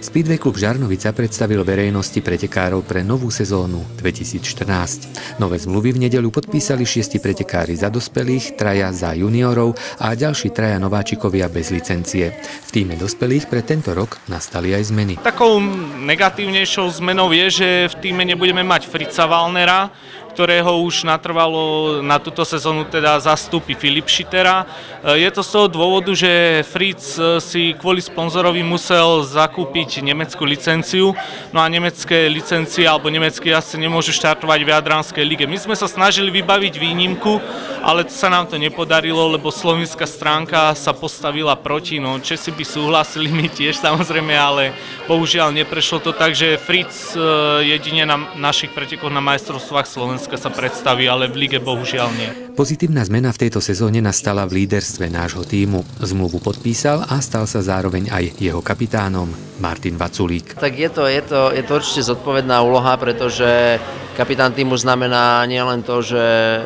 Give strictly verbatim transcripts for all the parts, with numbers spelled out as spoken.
Speedway klub Žarnovica predstavil verejnosti pretekárov pre novú sezónu dvetisícštrnásť. Nové zmluvy v nedeľu podpísali šiesti pretekári za dospelých, traja za juniorov a ďalší traja nováčikovia bez licencie. V tíme dospelých pre tento rok nastali aj zmeny. Takou negatívnejšou zmenou je, že v tíme nebudeme mať Fritza Wallnera, ktorého už natrvalo na túto sezónu teda zastúpi Filip Schittera. Je to z toho dôvodu, že Fritz si kvôli sponzorovi musel zakúpiť nemeckú licenciu, no a nemecké licencie alebo nemecké jazdci nemôžu štartovať v Jadranskej lige. My sme sa snažili vybaviť výnimku, ale sa nám to nepodarilo, lebo slovenská stránka sa postavila proti. No, Česi by súhlasili, my tiež samozrejme, ale bohužiaľ neprešlo to tak, že Fritz jedine na našich pretekoch na majstrovstvách Slovenska sa predstaví, ale v lige bohužiaľ nie. Pozitívna zmena v tejto sezóne nastala v líderstve nášho tímu. Zmluvu podpísal a stal sa zároveň aj jeho kapitánom Martin Vaculík. Tak je to, je to, je to určite zodpovedná úloha, pretože kapitán tímu znamená nielen to, že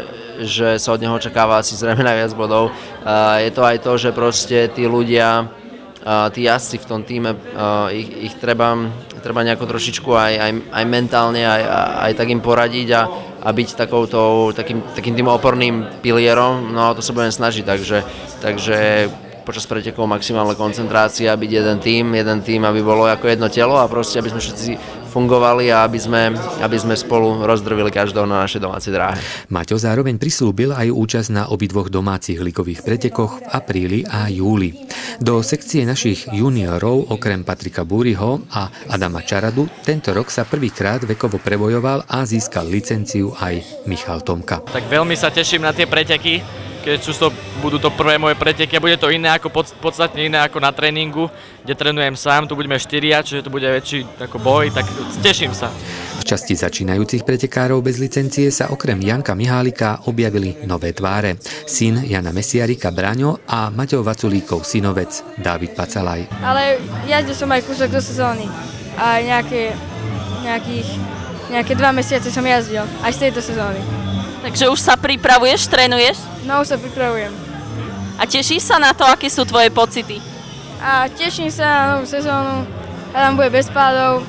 že sa od neho očakáva asi zrejme najviac bodov. Je to aj to, že proste tí ľudia, tí jazdci v tom týme, ich, ich treba, treba nejako trošičku aj, aj, aj mentálne, aj, aj tak im poradiť a, a byť takouto, takým, takým tým oporným pilierom, no a to sa budem snažiť, takže, takže počas pretekov maximálna koncentrácia, byť jeden tím, jeden tím, aby bolo ako jedno telo a proste, aby sme všetci fungovali a aby sme, aby sme spolu rozdrvili každého na našej domácej dráhe. Maťo zároveň prislúbil aj účasť na obidvoch domácich ligových pretekoch v apríli a júli. Do sekcie našich juniorov okrem Patrika Búriho a Adama Čaradu tento rok sa prvýkrát vekovo prebojoval a získal licenciu aj Michal Tomka. Tak veľmi sa teším na tie preteky, keď sú to, budú to prvé moje preteky a bude to iné ako, podstatne iné ako na tréningu, kde trénujem sám, tu budeme štyria, čiže to bude väčší ako boj, tak teším sa. V časti začínajúcich pretekárov bez licencie sa okrem Janka Mihálika objavili nové tváre. Syn Jana Mesiarika Braňo a Maťo Vaculíkov synovec Dávid Pacalaj. Ale jazdil som aj kúsok do sezóny a nejaké, nejakých, nejaké dva mesiace som jazdil, aj z tejto sezóny. Takže už sa pripravuješ, trénuješ? No, už sa pripravujem. A tešíš sa na to, aké sú tvoje pocity? A teším sa na novú sezónu, a tam bude bez pádov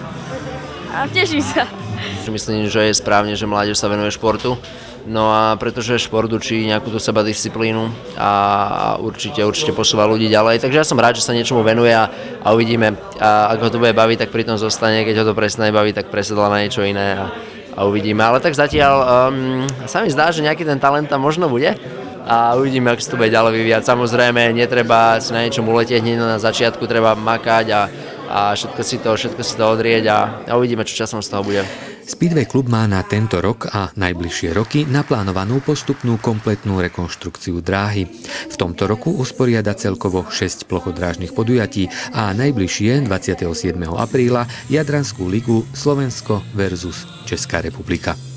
a teším sa. Myslím, že je správne, že mládež sa venuje športu, no a pretože šport učí nejakú tú sebadisciplínu a určite, určite posúva ľudí ďalej, takže ja som rád, že sa niečomu venuje a, a uvidíme. A ak ho to bude baviť, tak pri tom zostane, keď ho to prestane baviť, tak presedla na niečo iné a, a uvidíme. Ale tak zatiaľ um, sa mi zdá, že nejaký ten talent tam možno bude a uvidíme, ako sa to bude ďalej vyvíjať. Samozrejme, netreba si na niečom uletieť hneď na začiatku, treba makať a, a všetko si to, všetko si to odrieť a, a uvidíme, čo časom z toho bude. Speedway klub má na tento rok a najbližšie roky naplánovanú postupnú kompletnú rekonštrukciu dráhy. V tomto roku usporiada celkovo šesť plochodrážnych podujatí a najbližšie dvadsiateho siedmeho apríla Jadranskú ligu Slovensko versus Česká republika.